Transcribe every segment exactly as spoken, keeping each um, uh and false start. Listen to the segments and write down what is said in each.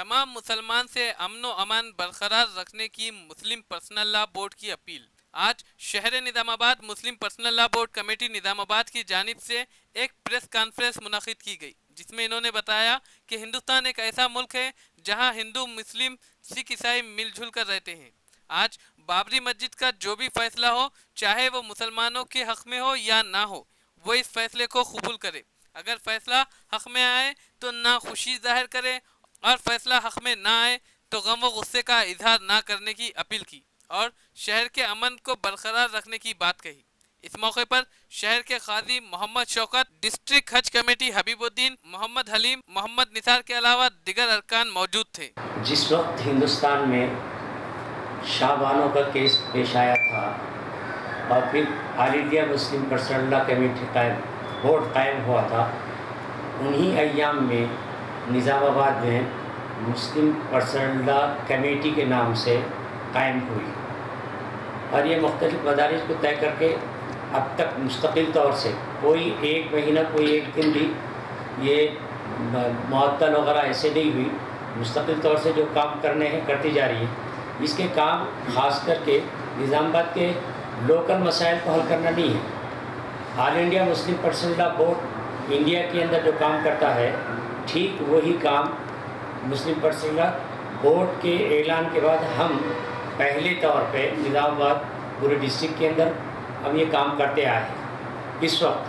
تمام مسلمان سے امن و امان برقرار رکھنے کی مسلم پرسنل لا بورڈ کی اپیل۔ آج شہر نظام آباد مسلم personal law board committee Nizamabad کی جانب سے ایک پریس کانفرنس منعقد کی گئی، جس میں انہوں نے بتایا کہ ہندوستان ایک ایسا ملک ہے جہاں ہندو مسلم سکھ عیسائی مل جل کر رہتے ہیں۔ آج بابری مسجد کا جو بھی فیصلہ ہو، چاہے وہ مسلمانوں کے حق میں ہو یا نہ ہو، وہ اس فیصلے کو قبول کرے۔ اگر فیصلہ حق میں آئے تو نہ خوشی ظاہر کرے، اور فیصلہ حق میں نہ آئے تو غم و غصے کا اظہار نہ کرنے کی اپیل کی اور شہر کے امن کو برقرار رکھنے کی بات کہی۔ اس موقع پر شہر کے قاضی محمد شوکت، ڈسٹرکٹ حج کمیٹی حبیب الدین، محمد حلیم، محمد نثار کے علاوہ دیگر ارکان موجود تھے۔ جس وقت ہندوستان میں شاہ بانو کا کیس پیش آیا تھا اور پھر آل انڈیا مسلم پرسنل لا کمیٹی قائم بورڈ قائم ہوا تھا، انہی ایام میں نظام آباد میں مسلم پرسنل لا کمیٹی کے نام سے قائم ہوئی، اور یہ مختلف مدارس کو طے کر کے اب تک مستقل طور سے کوئی ایک مہینہ کوئی ایک دن بھی یہ معطل وغیرہ ایسے نہیں ہوئی، مستقل طور سے جو کام کرنے ہیں کرتی جا رہی ہے۔ اس کے کام خاص کر کے نظام آباد کے لوکل مسائل کو حل کرنا نہیں ہے۔ آل انڈیا مسلم پرسنل لا بورڈ انڈیا کے اندر جو کام کرتا ہے، ٹھیک وہی کام مسلم پرسنل لا بورڈ کے اعلان کے بعد ہم پہلے طور پہ نظام آباد پورے ڈسٹرکٹ کے اندر ہم یہ کام کرتے آئے ہیں۔ اس وقت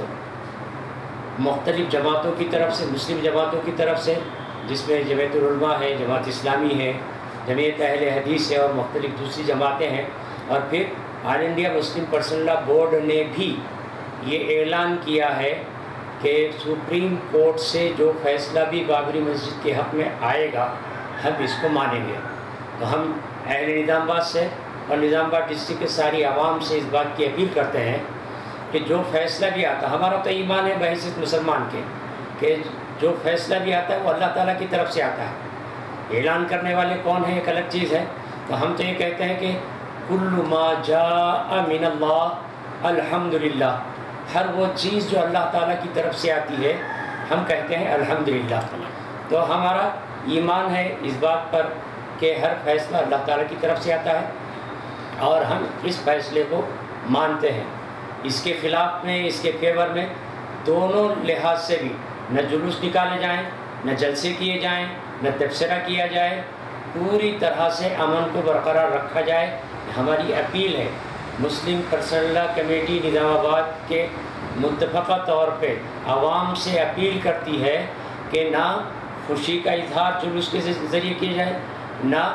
مختلف جماعتوں کی طرف سے، مسلم جماعتوں کی طرف سے، جس میں جمعیت العلماء ہے، جماعت اسلامی ہے، جمعیت اہل حدیث ہے اور مختلف دوسری جماعتیں ہیں، اور پھر آل انڈیا مسلم پرسنل لا بورڈ نے بھی یہ اعلان کیا ہے کہ سپریم کورٹ سے جو فیصلہ بھی بابری مسجد کے حق میں آئے گا، ہم اس کو مانیں گے۔ تو ہم اہل نظام آباد سے اور نظام آباد ڈسٹرکٹ کے ساری عوام سے اس بات کی اپیل کرتے ہیں کہ جو فیصلہ بھی آتا، ہمارا تو ایمان ہے بحیثیت مسلمان کے کہ جو فیصلہ بھی آتا ہے وہ اللہ تعالیٰ کی طرف سے آتا ہے۔ اعلان کرنے والے کون ہیں ایک الگ چیز ہے، تو ہم تو یہ کہتے ہیں کہ کل ما جاء من اللہ الحمدللہ، ہر وہ چیز جو اللہ تعالیٰ کی طرف سے آتی ہے ہم کہتے ہیں الحمدللہ۔ تو ہمارا ایمان ہے اس بات پر کہ ہر فیصلہ اللہ تعالیٰ کی طرف سے آتا ہے، اور ہم اس فیصلے کو مانتے ہیں۔ اس کے خلاف میں، اس کے فیور میں دونوں لحاظ سے بھی نہ جلوس نکالے جائیں، نہ جلسے کیے جائیں، نہ تبصرہ کیا جائے، پوری طرح سے امن کو برقرار رکھا جائے۔ ہماری اپیل ہے، مسلم پرسنل لا کمیٹی نظام آباد کے متفقہ طور پہ عوام سے اپیل کرتی ہے کہ نہ خوشی کا اظہار جلوس کے ذریعے کیا جائے، نہ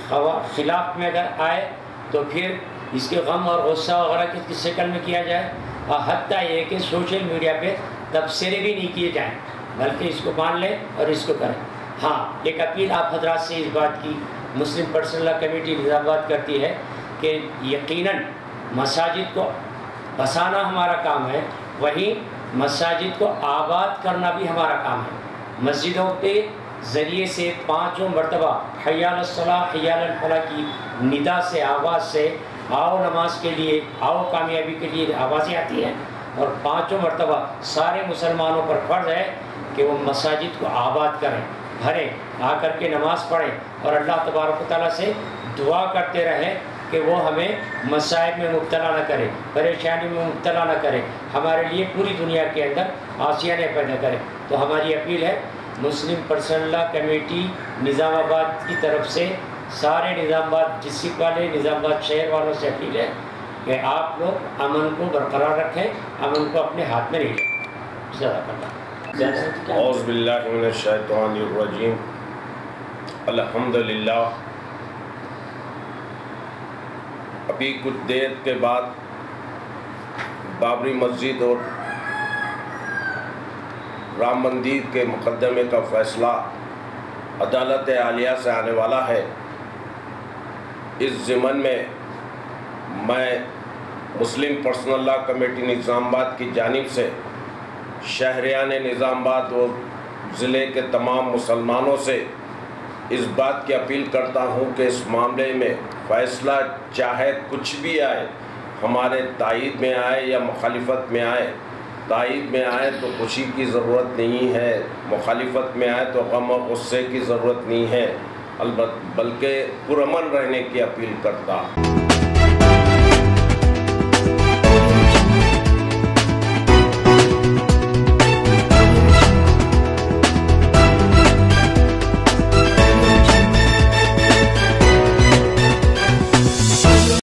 خلاف میں اگر آئے تو پھر اس کے غم اور غصہ وغیرہ کی شکل میں کیا جائے، اور حتیٰ یہ کہ سوشل میڈیا پہ تبصرے بھی نہیں کیے جائیں، بلکہ اس کو مان لیں اور اس کو کریں۔ ہاں، ایک اپیل آپ حضرات سے اس بات کی مسلم پرسنل لا کمیٹی نظام آباد کرتی ہے کہ یقیناً مساجد کو بسانا ہمارا کام ہے، وہیں مساجد کو آباد کرنا بھی ہمارا کام ہے۔ مسجدوں کے ذریعے سے پانچوں مرتبہ حی علی الصلاۃ حی علی الفلاح کی ندا سے، آواز سے آؤ نماز کے لیے، آؤ کامیابی کے لیے آوازیں آتی ہیں، اور پانچوں مرتبہ سارے مسلمانوں پر فرض ہے کہ وہ مساجد کو آباد کریں، بھریں، آ کر کے نماز پڑھیں، اور اللہ تبارک و تعالیٰ سے دعا کرتے رہیں کہ وہ ہمیں مصائب میں مبتلا نہ کرے، پریشانی میں مبتلا نہ کرے، ہمارے لیے پوری دنیا کے اندر آسیانیں پیدا کرے۔ تو ہماری اپیل ہے مسلم personal law committee Nizamabad کی طرف سے سارے نظام آباد ڈسٹرکٹ والے، نظام آباد شہر والوں سے اپیل ہے کہ آپ لوگ امن کو برقرار رکھیں، امن کو اپنے ہاتھ میں نہیں لیں۔ جزاک اللہ۔ اعوذ باللہ من الشیطان الرجیم۔ الحمدللہ، ابھی کچھ دیر کے بعد بابری مسجد اور رام مندر کے مقدمے کا فیصلہ عدالت عالیہ سے آنے والا ہے۔ اس ضمن میں میں مسلم personal law committee Nizamabad کی جانب سے شہریان نظام آباد اور ضلع کے تمام مسلمانوں سے اس بات کی اپیل کرتا ہوں کہ اس معاملے میں فیصلہ چاہے کچھ بھی آئے، ہمارے تائید میں آئے یا مخالفت میں آئے، تائید میں آئے تو خوشی کی ضرورت نہیں ہے، مخالفت میں آئے تو غم و غصے کی ضرورت نہیں ہے۔ البتہ بلکہ پرامن رہنے کی اپیل کرتا.